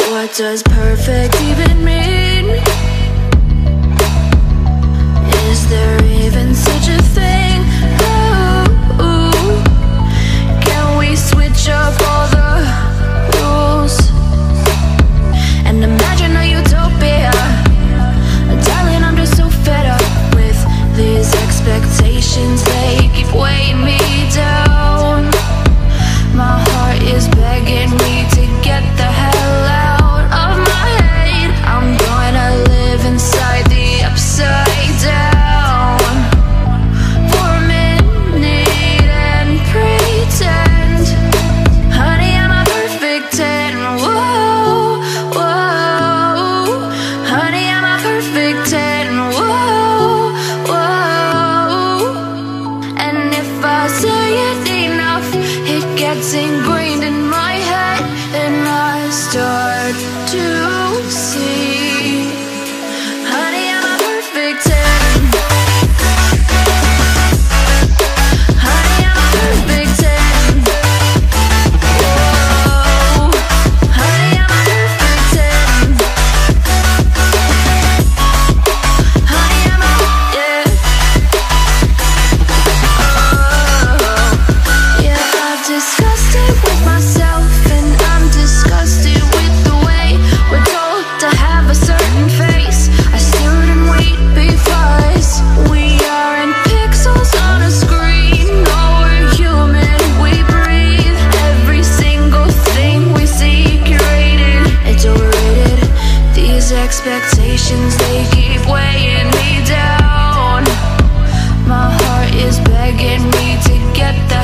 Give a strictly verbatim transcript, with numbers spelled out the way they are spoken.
What does perfect even mean? Is there even such a thing? Ooh, can we switch up all the rules and imagine a utopia? Darling, I'm just so fed up with these expectations. They keep weighing me down. My heart is begging me to get the hell out of my head. I'm gonna live inside the upside down for a minute and pretend, honey, I'm a perfect ten. Whoa, whoa, honey, I'm a perfect ten. Whoa, whoa, and if I say it enough, it gets ingrained in my head, and I start to see, honey, I'm a perfect ten. Honey, I'm a perfect ten. Whoa, honey, I'm a perfect ten. Honey, I'm a, yeah. Oh, yeah, I've discussed it with myself, and I'm disgusted with the way we're told to have a certain face, a certain weight, because we aren't pixels on a screen. No, we're human, we breathe. Every single thing we see curated, it's overrated. These expectations, they keep weighing me down. My heart is begging me to get the